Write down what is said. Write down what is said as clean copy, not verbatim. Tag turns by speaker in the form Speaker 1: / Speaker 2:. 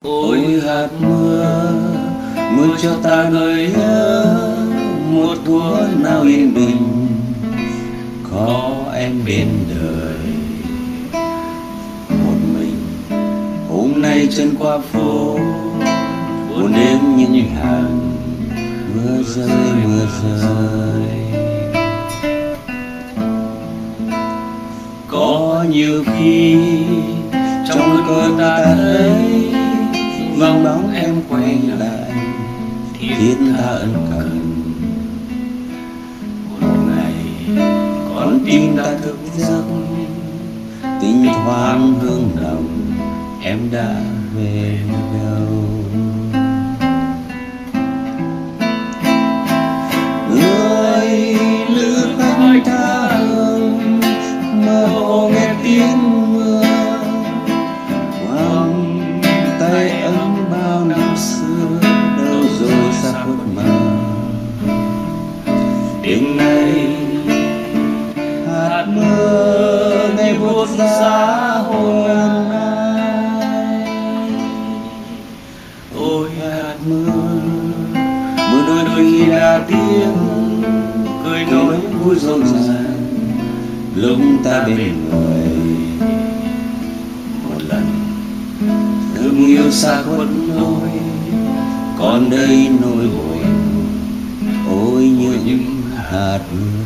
Speaker 1: Ôi hạt mưa, mưa cho ta gợi nhớ một thuở nào yên bình, có em bên đời. Một mình hôm nay chân qua phố, buồn đêm những hạt mưa rơi mưa rơi. Có nhiều khi trong cơ ta thấy vòng bóng em quay lại, thiết tha ân cần. Một ngày con tim ta thức giấc, tình thoáng hương nồng, em đã về đâu? Người lữ khách tha hương, mơ hồ nghe tiếng mưa, vòng tay ấm bao năm xưa đâu rồi xa khuất mờ. Đêm nay hạt mưa ngày buốt giá hồn ai. Ôi hạt mưa, mưa đôi khi đã tiếng cười nói vui rộn ràng lúc ta bên người. Một lần thương yêu xa khuất lối, còn đây nỗi buồn ôi những hạt mưa.